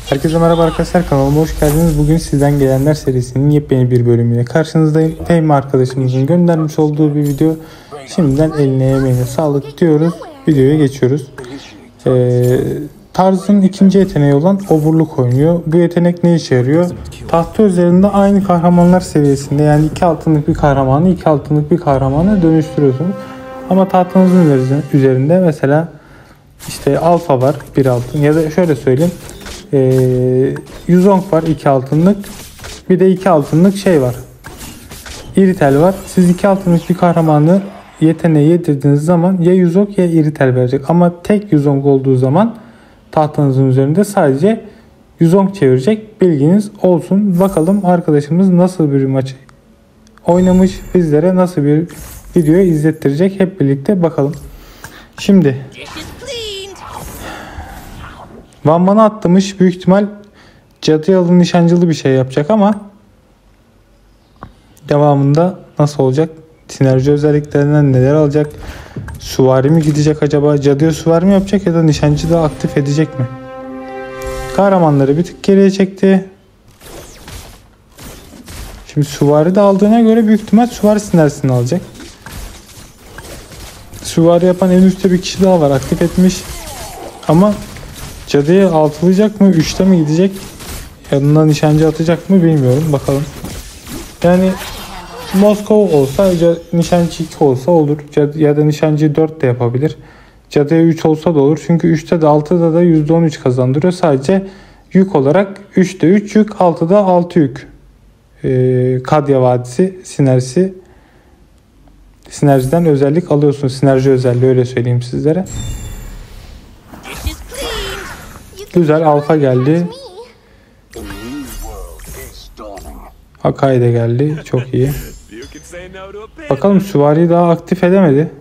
Herkese merhaba arkadaşlar, kanalıma hoş geldiniz. Bugün Sizden Gelenler serisinin yepyeni bir bölümüyle karşınızdayım. Fehmi arkadaşımızın göndermiş olduğu bir video. Şimdiden eline emeğine sağlık diyoruz. Videoya geçiyoruz. Tarzın ikinci yeteneği olan oburluk oynuyor. Bu yetenek ne işe yarıyor? Tahta üzerinde aynı kahramanlar seviyesinde, yani 2 altınlık bir kahramanı 2 altınlık bir kahramana dönüştürüyorsunuz. Ama tahtanızın üzerinde mesela işte alfa var 1 altın, ya da şöyle söyleyeyim, Yuzong var 2 altınlık, bir de 2 altınlık şey var, Iritel var. Siz 2 altınlık bir kahramanı yeteneği yedirdiğiniz zaman ya Yuzong ya Iritel verecek, ama tek Yuzong olduğu zaman tahtanızın üzerinde sadece Yuzong çevirecek, bilginiz olsun. Bakalım arkadaşımız nasıl bir maç oynamış, bizlere nasıl bir video izlettirecek, hep birlikte bakalım. Şimdi Vanman'a atlamış, büyük ihtimal cadı yalı nişancılı bir şey yapacak, ama devamında nasıl olacak? Sinerji özelliklerinden neler alacak? Süvari mi gidecek acaba? Cadıya süvari mi yapacak, ya da nişancı da aktif edecek mi? Kahramanları bir tık geriye çekti. Şimdi süvari de aldığına göre büyük ihtimal süvari sinersini alacak. Süvari yapan en üstte bir kişi daha var, aktif etmiş. Ama cadıyı altılayacak mı? 3'te mi gidecek? Yanına nişancı atacak mı bilmiyorum. Bakalım. Yani Moskova olsa, nişancı 2 olsa olur. Ya da nişancı 4 de yapabilir. Cadıya 3 olsa da olur. Çünkü 3'te de 6'da da %13 kazandırıyor. Sadece yük olarak 3'te 3 yük, 6'da 6 yük. Kadya Vadisi sinerjiden özellik alıyorsunuz. Sinerji özelliği, öyle söyleyeyim sizlere. Güzel, alfa geldi. Hakai de geldi. Çok iyi. Bakalım, süvariyi daha aktif edemedi.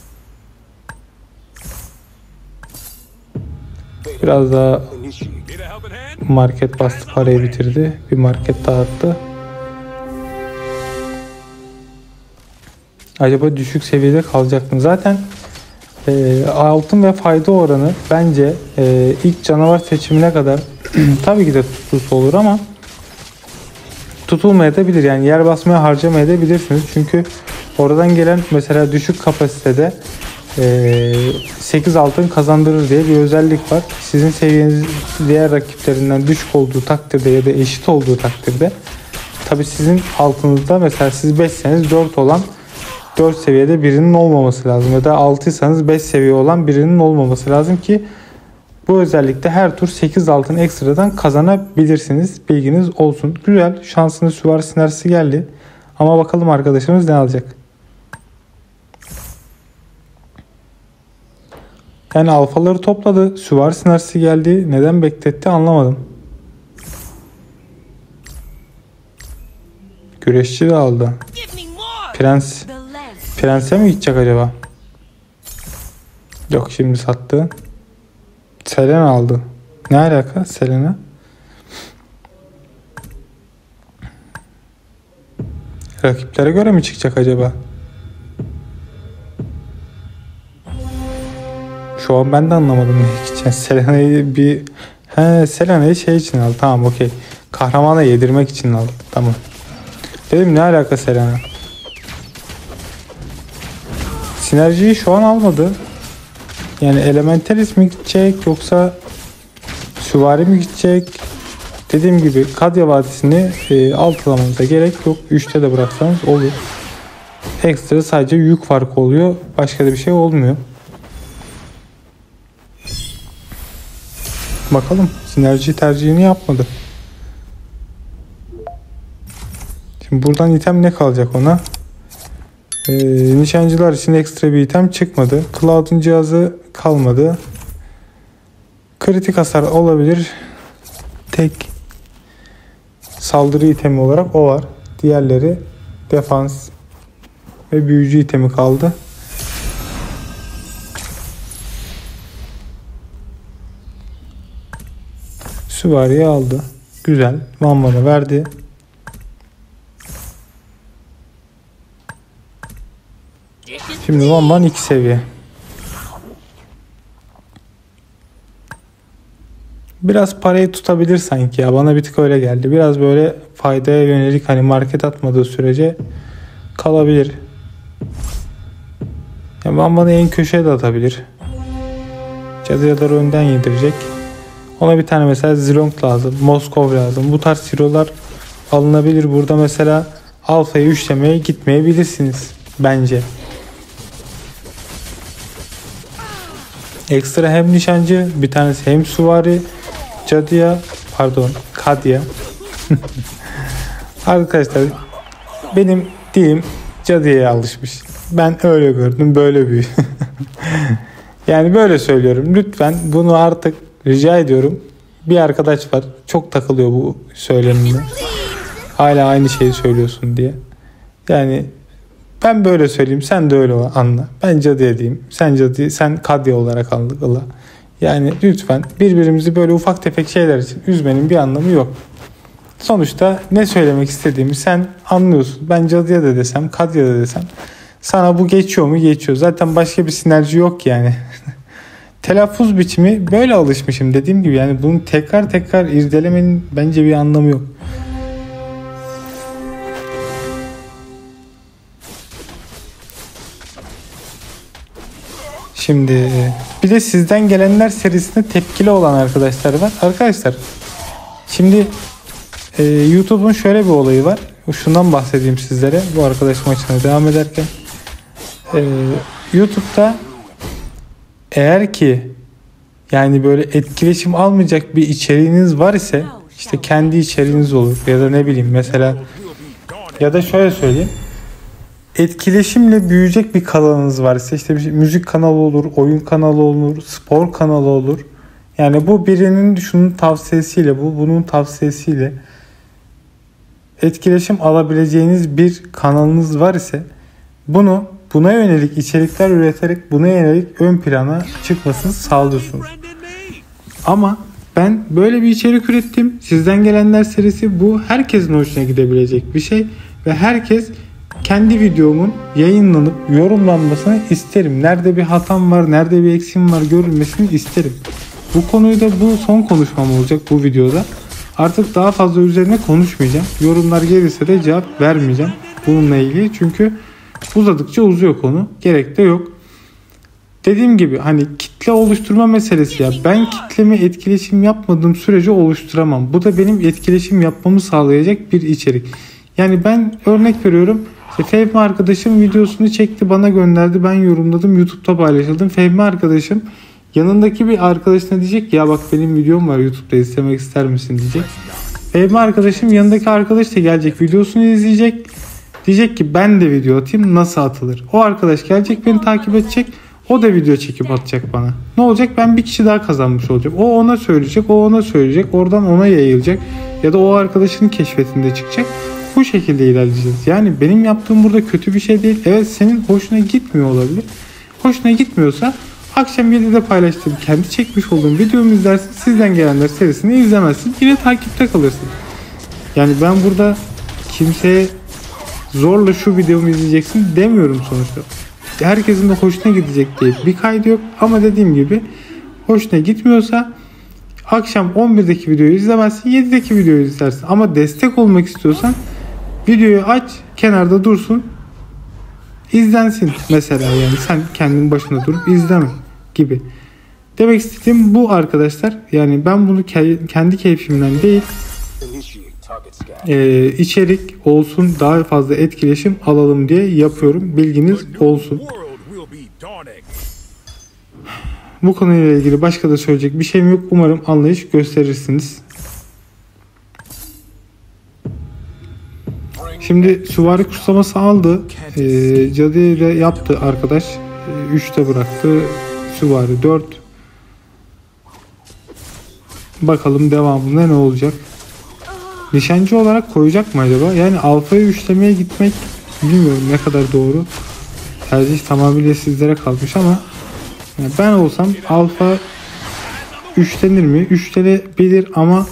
Biraz daha market bastı, parayı bitirdi. Bir market daha attı. Acaba düşük seviyede kalacak mı? Zaten altın ve fayda oranı bence ilk canavar seçimine kadar tabii ki de tutusu olur, ama tutulmayabilir. Yani yer basmaya harcamayabilirsiniz. Çünkü oradan gelen mesela düşük kapasitede 8 altın kazandırır diye bir özellik var. Sizin seviyeniz diğer rakiplerinden düşük olduğu takdirde ya da eşit olduğu takdirde, tabii sizin altınızda mesela siz 5'seniz 4 olan 4 seviyede birinin olmaması lazım, ya da 6'ysanız 5 seviye olan birinin olmaması lazım ki bu özellikle her tur 8 altın ekstradan kazanabilirsiniz. Bilginiz olsun. Güzel. Şansını süvari sinerjisi geldi. Ama bakalım arkadaşımız ne alacak? Yani alfaları topladı. Süvari sinerjisi geldi. Neden bekletti anlamadım. Güreşçi de aldı. Prense mi gidecek acaba? Yok, şimdi sattı. Selena aldı. Ne alaka Selena? Rakiplere göre mi çıkacak acaba? Şu an ben de anlamadım ne gideceğim. Selena'yı Selena'yı şey için aldı. Tamam, okey. Kahramana yedirmek için aldı. Tamam. Dedim ne alaka Selena? Sinerjiyi şu an almadı. Yani Elementalis mi gidecek, yoksa süvari mi gidecek? Dediğim gibi Kadya Vadisi'ni altılamanıza gerek yok. 3'te de bıraksanız olur. Ekstra sadece yük farkı oluyor. Başka da bir şey olmuyor. Bakalım, sinerji tercihini yapmadı. Şimdi buradan item ne kalacak ona? Nişancılar için ekstra bir item çıkmadı. Cloud'un cihazı kalmadı. Kritik hasar olabilir. Tek saldırı itemi olarak o var. Diğerleri defans ve büyücü itemi kaldı. Süvariyi aldı. Güzel. Vanman'ı verdi. Şimdi Vanman 2 seviye. biraz parayı tutabilir sanki ya. Bana bir tık öyle geldi. Biraz böyle faydaya yönelik hani market atmadığı sürece kalabilir. Yani bana en köşeye de atabilir. Cadıyaları önden yedirecek. Ona bir tane mesela Zilong lazım. Moskov lazım. Bu tarz hero'lar alınabilir. Burada mesela Alfa'yı üçlemeye gitmeyebilirsiniz. Bence. Ekstra hem nişancı, bir tanesi hem süvari, Kadya. Arkadaşlar benim dilim cadıya alışmış. Ben öyle gördüm, böyle büyü. Yani böyle söylüyorum. Lütfen bunu artık rica ediyorum. Bir arkadaş var. Çok takılıyor bu söylemine. Hala aynı şeyi söylüyorsun diye. Yani ben böyle söyleyeyim, sen de öyle anla. Ben cadıya diyeyim. Sen Kadya olarak anla. Yani lütfen birbirimizi böyle ufak tefek şeyler için üzmenin bir anlamı yok. Sonuçta ne söylemek istediğimi sen anlıyorsun. Ben cadıya da desem, Kadya da desem sana bu geçiyor mu? Geçiyor. Zaten başka bir sinerji yok yani. Telaffuz biçimi böyle alışmışım dediğim gibi. Yani bunu tekrar tekrar irdelemenin bence bir anlamı yok. Şimdi bir de sizden gelenler serisine tepkili olan arkadaşlar var. Arkadaşlar şimdi YouTube'un şöyle bir olayı var. Şundan bahsedeyim sizlere bu arkadaş maçına devam ederken. YouTube'da eğer ki yani böyle etkileşim almayacak bir içeriğiniz var ise işte kendi içeriğiniz olur ya da ne bileyim mesela ya da şöyle söyleyeyim. Etkileşimle büyüyecek bir kanalınız varsa işte bir müzik kanalı olur, oyun kanalı olur, spor kanalı olur. Yani bu birinin şunun tavsiyesiyle, bunun tavsiyesiyle etkileşim alabileceğiniz bir kanalınız var ise buna yönelik içerikler üreterek buna yönelik ön plana çıkmasını sağlıyorsunuz. Ama ben böyle bir içerik ürettim. Sizden gelenler serisi bu herkesin hoşuna gidebilecek bir şey ve herkes kendi videomun yayınlanıp yorumlanmasını isterim. Nerede bir hatam var, nerede bir eksiğim var görülmesini isterim. Bu konuyu da bu son konuşmam olacak bu videoda. Artık daha fazla üzerine konuşmayacağım. Yorumlar gelirse de cevap vermeyeceğim bununla ilgili. Çünkü uzadıkça uzuyor konu. Gerek de yok. Dediğim gibi hani kitle oluşturma meselesi ya. Ben kitleme etkileşim yapmadığım sürece oluşturamam. Bu da benim etkileşim yapmamı sağlayacak bir içerik. Yani ben örnek veriyorum. Fehmi arkadaşım videosunu çekti bana gönderdi. Ben yorumladım. YouTube'da paylaşıldım. Fehmi arkadaşım yanındaki bir arkadaşına diyecek ya bak benim videom var YouTube'da izlemek ister misin diyecek. Fehmi arkadaşım yanındaki arkadaş da gelecek videosunu izleyecek. Diyecek ki ben de video atayım nasıl atılır. O arkadaş gelecek beni takip edecek. O da video çekip atacak bana. Ne olacak? Ben bir kişi daha kazanmış olacak. O ona söyleyecek. O ona söyleyecek. Oradan ona yayılacak. Ya da o arkadaşının keşfetinde çıkacak. Bu şekilde ilerleyeceğiz. Yani benim yaptığım burada kötü bir şey değil. Evet senin hoşuna gitmiyor olabilir. Hoşuna gitmiyorsa akşam 7'de paylaştığım kendi çekmiş olduğum videomu izlersin. Sizden gelenler serisini izlemezsin. Yine takipte kalırsın. Yani ben burada kimseye zorla şu videomu izleyeceksin demiyorum sonuçta. Herkesin de hoşuna gidecek diye bir kaydı yok. Ama dediğim gibi hoşuna gitmiyorsa akşam 11'deki videoyu izlemezsin. 7'deki videoyu izlersin. Ama destek olmak istiyorsan videoyu aç, kenarda dursun. İzlensin mesela yani sen kendin başına durup izleme gibi. Demek istediğim bu arkadaşlar. Yani ben bunu kendi keyfimden değil içerik olsun daha fazla etkileşim alalım diye yapıyorum. Bilginiz olsun. Bu konuyla ilgili başka da söyleyecek bir şeyim yok. Umarım anlayış gösterirsiniz. Şimdi süvari kutsaması aldı. Cadı'yı da yaptı arkadaş. 3'te bıraktı. Süvari 4. Bakalım devamında ne olacak. Nişancı olarak koyacak mı acaba? Yani alfayı üçlemeye gitmek bilmiyorum ne kadar doğru. Tercih tamamıyla sizlere kalmış ama yani ben olsam alfa üçlenir mi? Üçlenebilir ama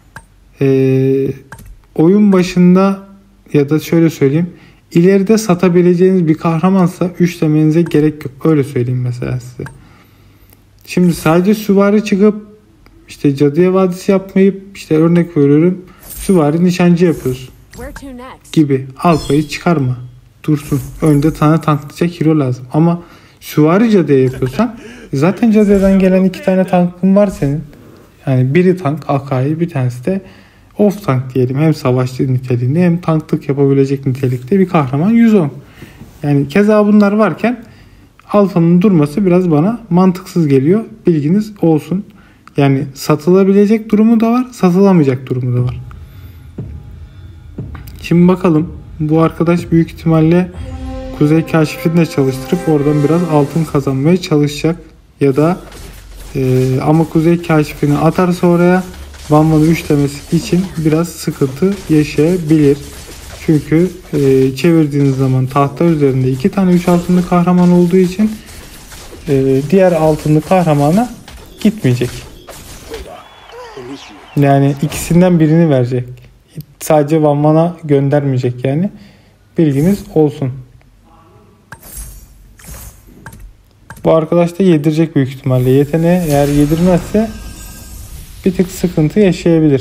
oyun başında ya da şöyle söyleyeyim. İleride satabileceğiniz bir kahramansa üçlemenize gerek yok. Öyle söyleyeyim mesela size. Şimdi sadece süvari çıkıp işte cadıya vadisi yapmayıp işte örnek veriyorum süvari nişancı yapıyorsun gibi. Alfa'yı çıkarma. Dursun. Önde sana tanklayacak hero lazım. Ama süvari cadıya yapıyorsan zaten cadıdan gelen 2 tane tankın var senin. Yani biri tank Akai, bir tanesi de off tank diyelim. Hem savaşçı niteliğinde hem tanklık yapabilecek nitelikte bir kahraman 110. Yani keza bunlar varken Alfa'nın durması biraz bana mantıksız geliyor. Bilginiz olsun. Yani satılabilecek durumu da var, satılamayacak durumu da var. Şimdi bakalım. Bu arkadaş büyük ihtimalle Kuzey Kaşifi'nde çalıştırıp oradan biraz altın kazanmaya çalışacak. Ya da ama Kuzey Kaşifi'ni atarsa oraya Van 3 demesi için biraz sıkıntı yaşayabilir. Çünkü çevirdiğiniz zaman tahta üzerinde 2 tane 3 altınlı kahraman olduğu için diğer altınlı kahramana gitmeyecek. Yani ikisinden birini verecek. Sadece Van Man'a göndermeyecek yani. Bilginiz olsun. Bu arkadaş da yedirecek büyük ihtimalle. Yeteneği eğer yedirmezse bir tık sıkıntı yaşayabilir.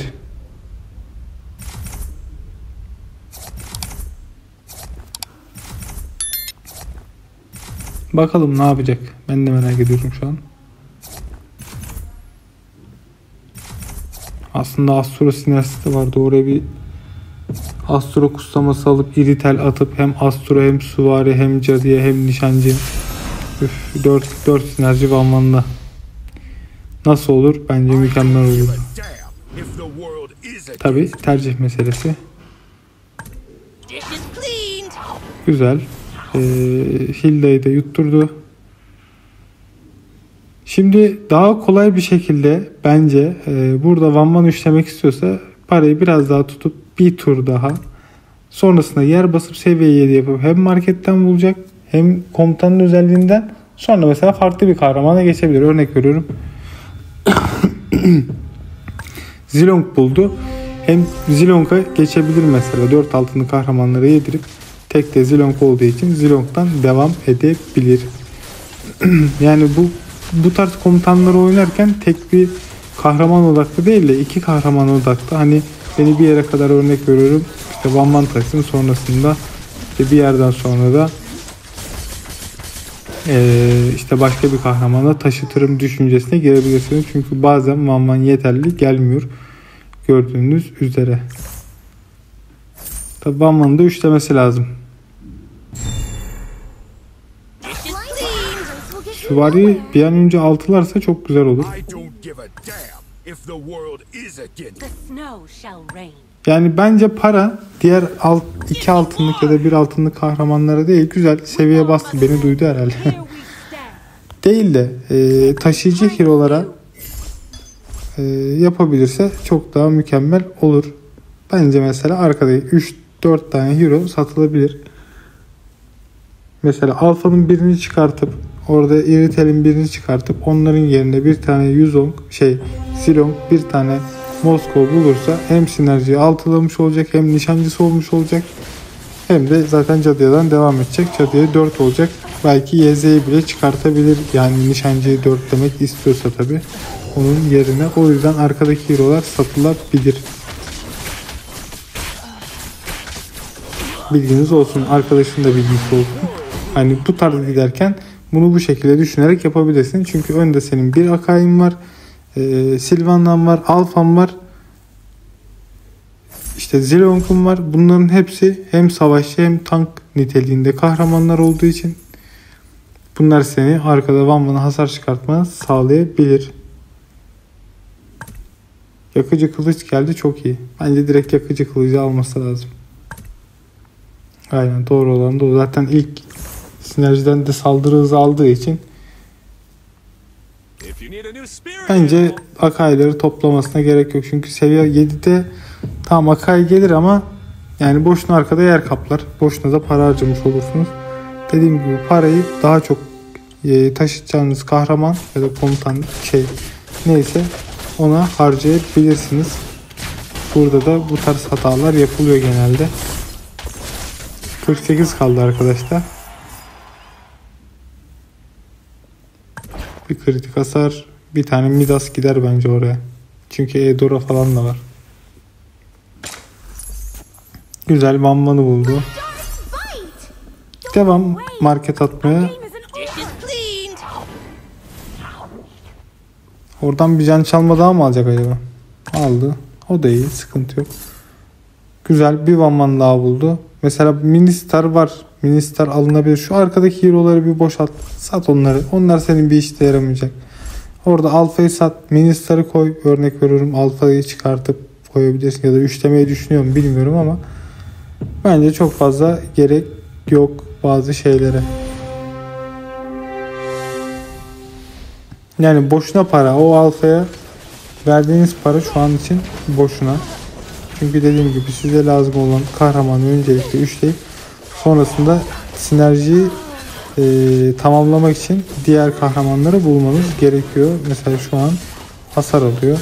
Bakalım ne yapacak. Ben de merak ediyorum şu an. Aslında Astro sinerjisi de vardı. Oraya bir Astro kutsaması alıp iritel atıp hem Astro hem süvari hem cadıya hem nişancı. Üf, 4 sinerji Vanvan'da. Nasıl olur? Bence mükemmel olur. Tabi tercih meselesi. Güzel. Hilda'yı da yutturdu. Şimdi daha kolay bir şekilde bence burada Van üçlemek istiyorsa parayı biraz daha tutup bir tur daha sonrasında yer basıp seviye 7 yapıp hem marketten bulacak hem komutanın özelliğinden sonra mesela farklı bir kahramana geçebilir. Örnek veriyorum. Zilong buldu. Hem Zilong'a geçebilir mesela. 4 altınlı kahramanları yedirip tek de Zilong olduğu için Zilong'dan devam edebilir. Yani bu tarz komutanları oynarken tek bir kahraman odaklı değil de 2 kahraman odaklı. Hani beni bir yere kadar örnek veriyorum. İşte Van Man taksın sonrasında işte bir yerden sonra da işte başka bir kahramana taşıtırım düşüncesine girebilirsiniz. Çünkü bazen Van Man yeterli gelmiyor. Gördüğünüz üzere. Tabi Van Man'ın da üçlemesi lazım. Süvari bir an önce altılarsa çok güzel olur. Yani bence para diğer 2 altınlık ya da 1 altınlık kahramanlara değil, güzel seviye bastı, beni duydu herhalde. Değil de taşıyıcı hero'lara yapabilirse çok daha mükemmel olur. Bence mesela arkada 3-4 tane hero satılabilir. Mesela Alfa'nın birini çıkartıp orada Iritel'in birini çıkartıp onların yerine bir tane Yuzong, Zilong, bir tane Moskova bulursa hem sinerjiyi altılamış olacak, hem nişancısı olmuş olacak, hem de zaten cadıyadan devam edecek. Cadıya 4 olacak. Belki YZ'yi bile çıkartabilir. Yani nişancıyı 4 demek istiyorsa tabi onun yerine. O yüzden arkadaki hero'lar satılabilir. Bilginiz olsun. Arkadaşın da bilgisi olsun. Hani bu tarz giderken bunu bu şekilde düşünerek yapabilirsin. Çünkü önde senin bir Akai'in var. Sylvan'dan var. Alfa'm var. İşte Zilong'un var. Bunların hepsi hem savaşçı hem tank niteliğinde kahramanlar olduğu için bunlar seni arkada Van Man'a hasar çıkartmanı sağlayabilir. Yakıcı kılıç geldi, çok iyi. Bence direkt yakıcı kılıcı alması lazım. Aynen, doğru olan da o. Zaten ilk sinerjiden de saldırı hızı aldığı için bence Akai'leri toplamasına gerek yok. Çünkü seviye 7'de tam Akai gelir ama yani boşuna arkada yer kaplar. Boşuna da para harcamış olursunuz. Dediğim gibi parayı daha çok taşıyacağınız kahraman ya da komutan neyse ona harcayabilirsiniz. Burada da bu tarz hatalar yapılıyor genelde. 48 kaldı arkadaşlar. Bir kritik hasar, bir tane Midas gider bence oraya. Çünkü Eudora falan da var. Güzel One Man'ı buldu. Devam market atmaya. Oradan bir can çalma daha mı alacak acaba? Aldı. O da iyi. Sıkıntı yok. Güzel bir One Man daha buldu. Mesela Ministar var. Ministar alınabilir. Şu arkadaki hero'ları bir boşalt. Sat onları. Onlar senin bir işte yaramayacak. Orada Alfa'yı sat. Ministar'ı koy. Örnek veriyorum. Alfa'yı çıkartıp koyabilirsin. Ya da üçlemeyi düşünüyorum. Bilmiyorum ama bence çok fazla gerek yok bazı şeylere. Yani boşuna para. O Alfa'ya verdiğiniz para şu an için boşuna. Çünkü dediğim gibi size lazım olan kahramanı öncelikle üçleyip sonrasında sinerjiyi tamamlamak için diğer kahramanları bulmanız gerekiyor. Mesela şu an hasar alıyor.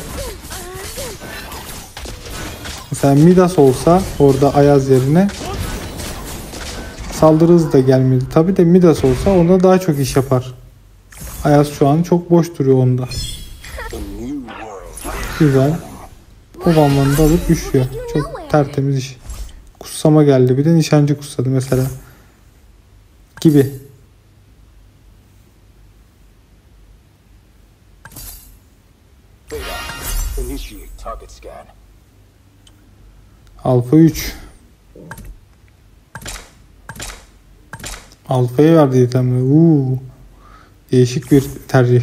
Mesela Midas olsa orada Ayaz yerine saldırı hızı da gelmedi. Tabi de Midas olsa onda daha çok iş yapar. Ayaz şu an çok boş duruyor onda. Güzel. O One da alıp üşüyor. Çok tertemiz iş. Kutsama geldi. Bir de nişancı kutsadı mesela. Gibi. Alfa 3. Alfa'ya verdi itemleri. Değişik bir tercih.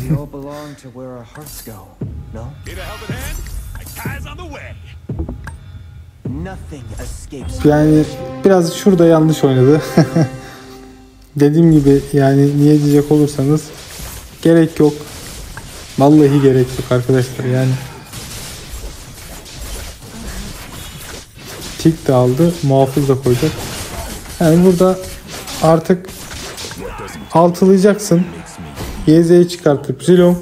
Yani biraz şurada yanlış oynadı. Dediğim gibi yani niye diyecek olursanız gerek yok. Vallahi gerek yok arkadaşlar yani. Tik de aldı. Muhafız da koyacak. Yani burada artık altılayacaksın. YZ'yi çıkartıp Zilong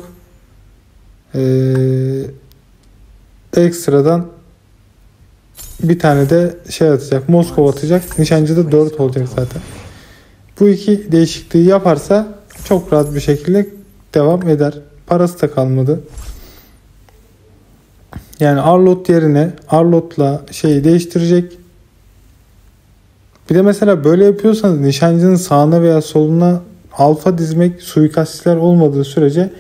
ekstradan bir tane de şey atacak. Moskova atacak. Nişancı da 4 olacak zaten. Bu iki değişikliği yaparsa çok rahat bir şekilde devam eder. Parası da kalmadı. Yani Arlott yerine Arlott'la şeyi değiştirecek. Bir de mesela böyle yapıyorsanız nişancının sağına veya soluna alfa dizmek suikastçiler olmadığı sürece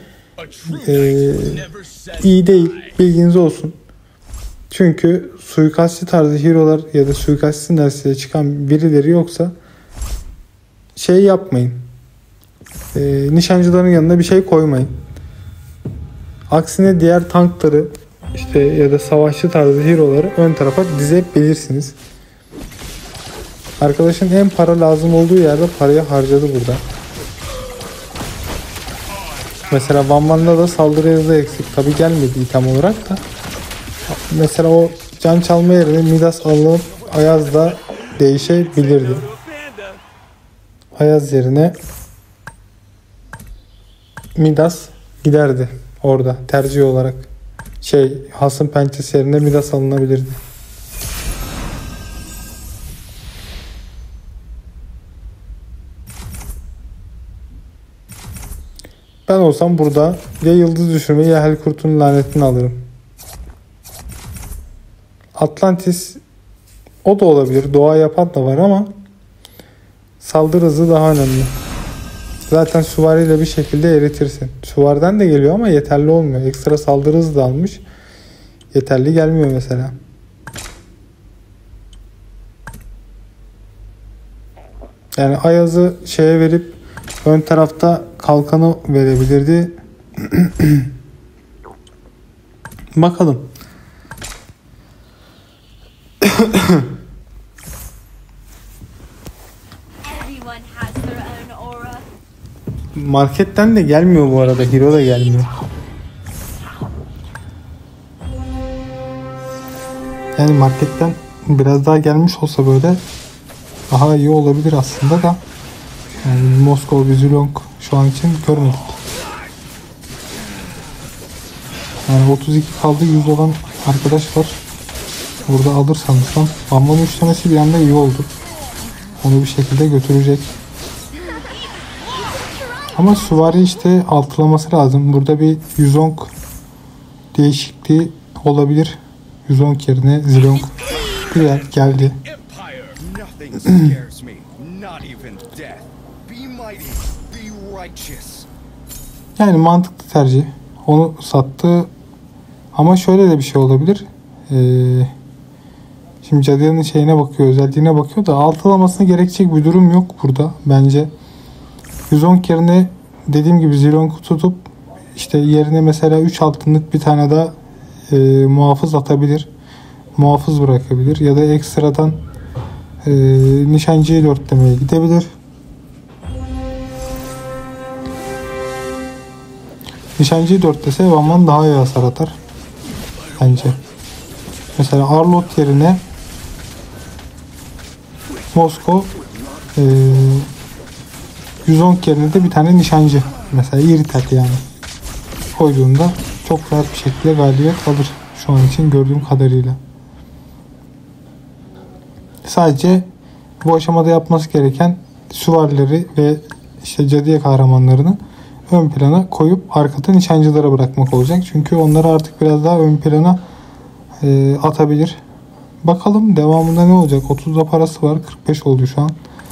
iyi değil. Bilginiz olsun. Çünkü suikastçı tarzı hero'lar ya da suikastçı dersiyle çıkan birileri yoksa şey yapmayın. Nişancıların yanına bir şey koymayın. Aksine diğer tankları işte ya da savaşçı tarzı hero'ları ön tarafa dizebilirsiniz. Arkadaşın en para lazım olduğu yerde parayı harcadı burada. Mesela Van Van'da da saldırı hızı eksik. Tabi gelmedi item olarak da. Mesela o can çalma yerine Midas alınıp Ayaz'da değişebilirdi. Ayaz yerine Midas giderdi orada tercih olarak. Hasım pençesi yerine Midas alınabilirdi. Ben olsam burada ya yıldız düşürmeyi ya Helkurt'un lanetini alırım. Atlantis o da olabilir. Doğa yapan da var ama saldırı hızı daha önemli. Zaten süvariyle bir şekilde eritirsin. Süvariden de geliyor ama yeterli olmuyor. Ekstra saldırı hızı da almış. Yeterli gelmiyor mesela. Yani Ayaz'ı şeye verip ön tarafta kalkanı verebilirdi. Bakalım. Marketten de gelmiyor bu arada. Hero da gelmiyor. Yani marketten biraz daha gelmiş olsa böyle daha iyi olabilir aslında da. Yani Moskova ve Zilong şu an için görmedik. Yani 32 kaldı, 100 olan arkadaş var. Burada alırsanız Bamban'ın üçlemesi bir anda iyi oldu. Onu bir şekilde götürecek. Ama süvari işte altılaması lazım. Burada bir Yuzong değişikliği olabilir. 110 yerine Zilong. Güzel geldi. Yani mantıklı tercih. Onu sattı. Ama şöyle de bir şey olabilir. Şimdi cadının şeyine bakıyor, özelliğine bakıyor da altılamasına gerekecek bir durum yok burada bence. 110 yerine dediğim gibi Zilong'u tutup işte yerine mesela 3 altınlık bir tane daha muhafız atabilir. Muhafız bırakabilir ya da ekstradan nişancıyı dörtlemeye gidebilir. Nişancıyı dörtlese Van daha iyi hasar atar bence. Mesela Arlott yerine Moskov 110 yerine de bir tane nişancı mesela iritek yani koyduğunda çok rahat bir şekilde galibiyet alır şu an için gördüğüm kadarıyla. Sadece bu aşamada yapması gereken süvarileri ve işte cadıya kahramanlarını ön plana koyup arkada nişancılara bırakmak olacak. Çünkü onları artık biraz daha ön plana atabilir. Bakalım devamında ne olacak? 30'da parası var. 45 oldu şu an.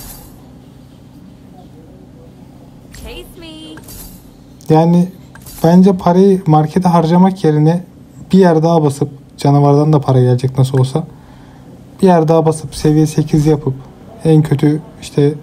Yani bence parayı markete harcamak yerine bir yer daha basıp canavardan da para gelecek nasıl olsa. Bir yer daha basıp seviye 8 yapıp en kötü işte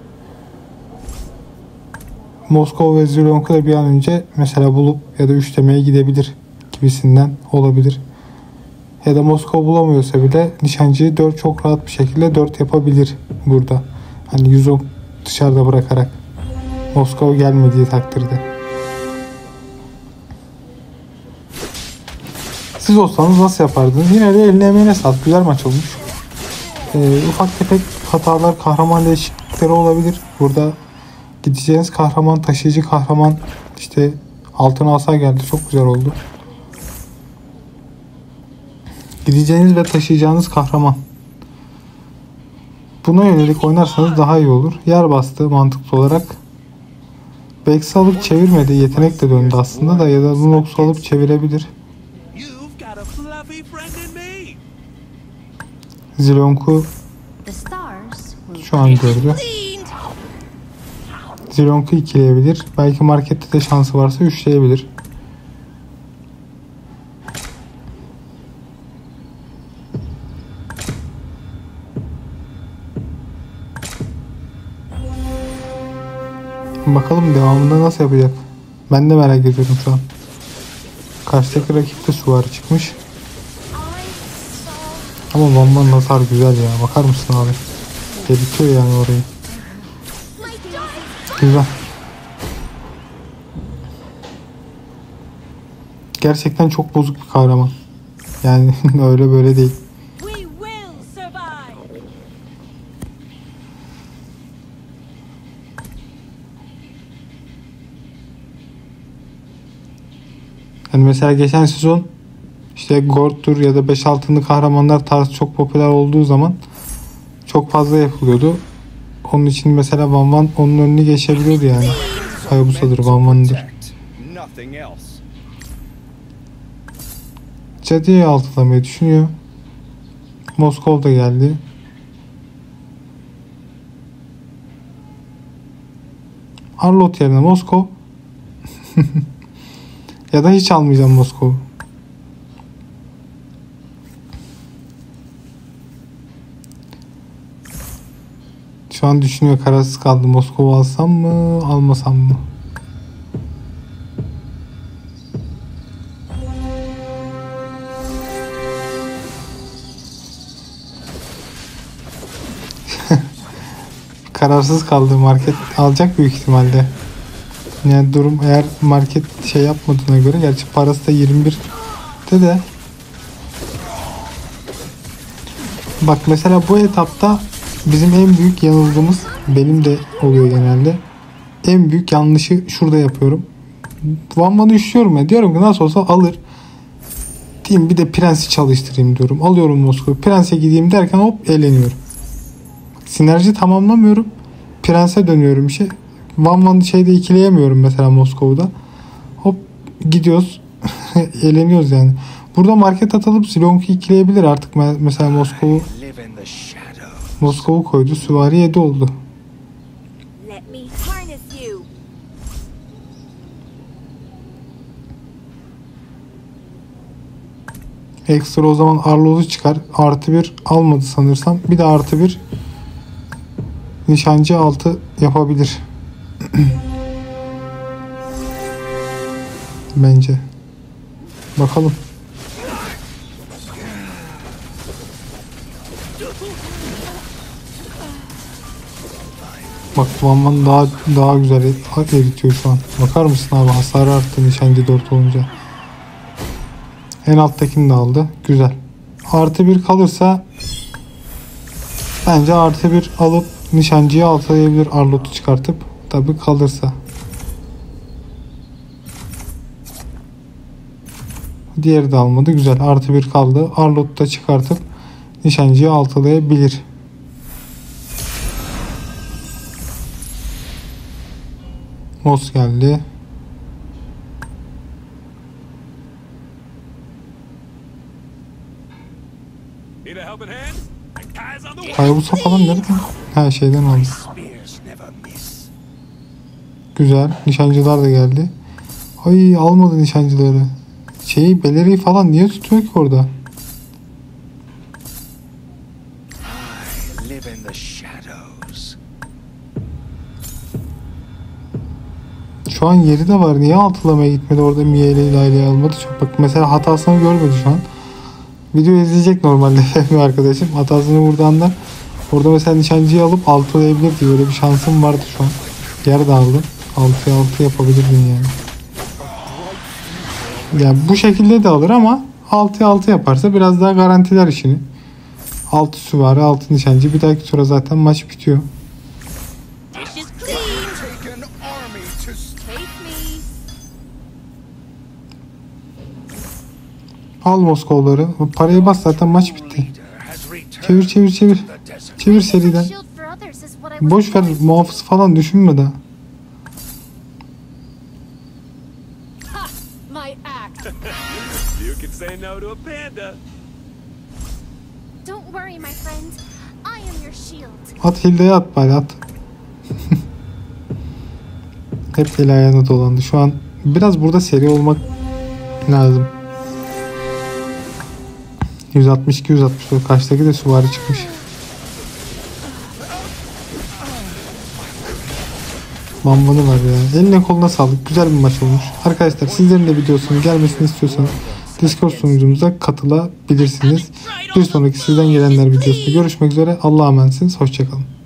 Moskova ve Zilong'u da bir an önce mesela bulup ya da üçlemeye gidebilir gibisinden olabilir. Ya da Moskova bulamıyorsa bile nişancıyı 4 çok rahat bir şekilde 4 yapabilir burada. Hani 110 dışarıda bırakarak Moskova gelmediği takdirde. Siz olsanız nasıl yapardınız? Yine de eline emeğine sağlık. Güzel maç olmuş. Ufak tefek hatalar, kahraman değişiklikleri olabilir. Burada gideceğiniz kahraman, taşıyıcı kahraman işte altın asa geldi. Çok güzel oldu. Gideceğiniz ve taşıyacağınız kahraman. Buna yönelik oynarsanız daha iyi olur. Yer bastı mantıklı olarak. Bex'i alıp çevirmedi. Yetenek de döndü aslında da ya da Lunox'u alıp çevirebilir. Zilong'u şu an gördü. Zilong'u ikileyebilir. Belki markette de şansı varsa üçleyebilir. Bakalım devamında nasıl yapacak. Ben de merak ediyorum şu an. Karşıdaki rakipte süvari çıkmış. Ama Van'dan hasar güzel ya. Bakar mısın abi? Gelişiyor yani orayı. Güzel. Gerçekten çok bozuk bir kahraman. Yani öyle böyle değil. Yani mesela geçen sezon işte Gord'tur ya da 5 altınlı kahramanlar tarzı çok popüler olduğu zaman çok fazla yapılıyordu. Onun için mesela Van onun önüne geçebiliyordu yani. Hayabusa'dır, Van'dır. Cadı'yı altılamayı düşünüyor. Moskov da geldi. Arlott yerine Moskov. Ya da hiç almayacağım Moskov. Şu an düşünüyor, kararsız kaldı. Moskova alsam mı, almasam mı? Kararsız kaldı. Market alacak büyük ihtimalle. Yani durum eğer market şey yapmadığına göre, gerçi parası da 21'de de. Bak mesela bu etapta bizim en büyük yanıldığımız, benim de oluyor genelde. En büyük yanlışı şurada yapıyorum. Van'ı üşüyorum ya. Diyorum ki nasıl olsa alır. Diyeyim bir de Prens'i çalıştırayım diyorum. Alıyorum Moskova. Prens'e gideyim derken hop eğleniyorum. Sinerji tamamlamıyorum. Prens'e dönüyorum işe. Van'ı şeyde ikileyemiyorum mesela Moskova'da. Hop gidiyoruz. eğleniyoruz yani. Burada market atalım, Silong'u ikileyebilir artık. Mesela Moskova'u koydu. Süvari 7 oldu. Ekstra o zaman Arloz'u çıkar. Artı 1 almadı sanırsam. Bir de artı 1 nişancı 6 yapabilir. Bence. Bakalım. Bak Van daha güzel eritiyor şu an. Bakar mısın abi, hasarı arttı nişancı 4 olunca. En alttakini de aldı. Güzel. Artı 1 kalırsa bence artı 1 alıp nişancıyı altılayabilir Arlot'u çıkartıp. Tabi kalırsa. Diğeri de almadı. Güzel. Artı 1 kaldı. Arlot'u da çıkartıp nişancıyı altılayabilir. Mos geldi. Hayabusa falan nereden? Her şeyden aldı. Güzel. Nişancılar da geldi. Ay almadı nişancıları. Beleri falan niye tutuyor ki orada? Şu an yeri de var. Niye altılamaya gitmedi orada, Mia ile İlayda'yı almadı? Çok bak mesela hatasını görmedi şu an. Video izleyecek normalde bir arkadaşım. Hatasını buradan da orada mesela nişancıyı alıp altılayabilirdi. Böyle bir şansım vardı şu an. Yer de aldım. 6'ya 6 yapabilirdim yani. Yani bu şekilde de alır ama 6'ya 6 yaparsa biraz daha garantiler işini. 6 süvari, 6 nişancı. Bir dahaki tura zaten maç bitiyor. Al Moskovları. Parayı bas, zaten maç bitti. Çevir çevir çevir. Çevir seriden. Boş ver, muhafız falan düşünme daha. At Hilda'ya, at bari at. Hep el ayağına dolandı. Şu an biraz burada seri olmak lazım. 162-164. Karşıdaki de süvari çıkmış. Bambanı var ya. Eline koluna sağlık. Güzel bir maç olmuş. Arkadaşlar sizlerin de videosunun gelmesini istiyorsanız Discord sunucumuza katılabilirsiniz. Bir sonraki sizden gelenler videosunda görüşmek üzere. Allah'a emanetsiniz. Hoşçakalın.